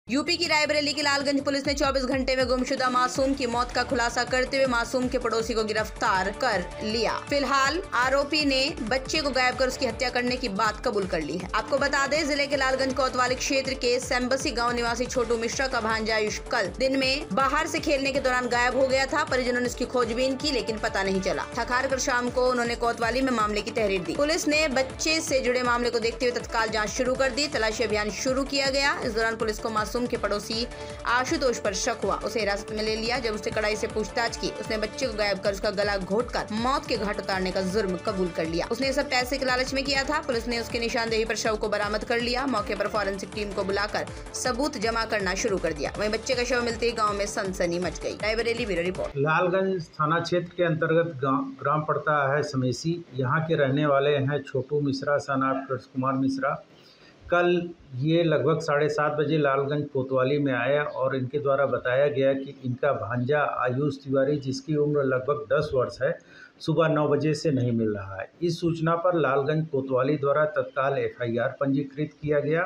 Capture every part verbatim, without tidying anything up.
UP की रायबरेली की Lalganj police ने चौबीस घंटे में गुमशुदा मासूम की मौत का खुलासा करते हुए मासूम के पड़ोसी को गिरफ्तार कर लिया। फिलहाल आरोपी ने बच्चे को गायब कर उसकी हत्या करने की बात कबूल कर ली है। आपको बता दें, जिले के लालगंज कोतवाली क्षेत्र के सेम्बसी गांव निवासी छोटू मिश्रा का भांजा आयुष कल दिन में बाहर से खेलने के दौरान गायब हो गया था। परिजनों ने इसकी खोजबीन की लेकिन पता नहीं चला। थक हार कर शाम को उन्होंने कोतवाली में मामले की तहरीर दी। पुलिस ने बच्चे से जुड़े मामले को देखते हुए तत्काल जाँच शुरू कर दी। तलाशी अभियान शुरू किया गया। इस दौरान पुलिस को मासूम के पड़ोसी आशुतोष पर शक हुआ। उसे हिरासत में ले लिया। जब उसने कड़ाई से पूछताछ की, उसने बच्चे को गायब कर उसका गला घोटकर मौत के घाट उतारने का जुर्म कबूल कर लिया। उसने ये सब पैसे के लालच में किया था। पुलिस ने उसकी निशानदेही पर शव को बरामद कर लिया। मौके पर फॉरेंसिक टीम को बुलाकर सबूत जमा करना शुरू कर दिया। वहीं बच्चे का शव मिलते ही गाँव में सनसनी मच गई। Raebareli bureau report. लालगंज थाना क्षेत्र के अंतर्गत ग्राम पड़ता है समेसी। यहाँ के रहने वाले हैं छोटू मिश्रा सन ऑफ कृष्ण कुमार मिश्रा। कल ये लगभग साढ़े सात बजे लालगंज कोतवाली में आया और इनके द्वारा बताया गया कि इनका भांजा आयुष तिवारी, जिसकी उम्र लगभग दस वर्ष है, सुबह नौ बजे से नहीं मिल रहा है। इस सूचना पर लालगंज कोतवाली द्वारा तत्काल एफ आई आर पंजीकृत किया गया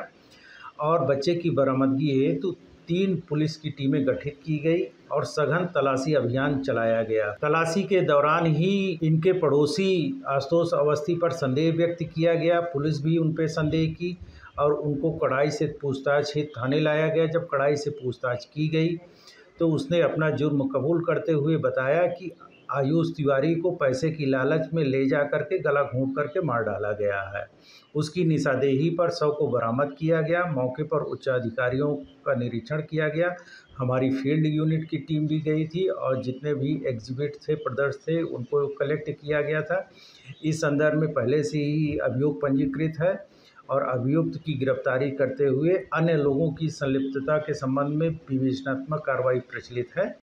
और बच्चे की बरामदगी हेतु तो तीन पुलिस की टीमें गठित की गई और सघन तलाशी अभियान चलाया गया। तलाशी के दौरान ही इनके पड़ोसी आशुतोष अवस्थी पर संदेह व्यक्त किया गया। पुलिस भी उन पर संदेह की और उनको कड़ाई से पूछताछ हेतु थाने लाया गया। जब कड़ाई से पूछताछ की गई तो उसने अपना जुर्म कबूल करते हुए बताया कि आयुष तिवारी को पैसे की लालच में ले जा करके गला घोंट करके मार डाला गया है। उसकी निशानदेही पर शव को बरामद किया गया। मौके पर उच्च अधिकारियों का निरीक्षण किया गया। हमारी फील्ड यूनिट की टीम भी गई थी और जितने भी एग्जिबिट थे, प्रदर्शन थे, उनको कलेक्ट किया गया था। इस संदर्भ में पहले से ही अभियोग पंजीकृत है और अभियुक्त की गिरफ्तारी करते हुए अन्य लोगों की संलिप्तता के संबंध में विवेचनात्मक कार्रवाई प्रचलित है।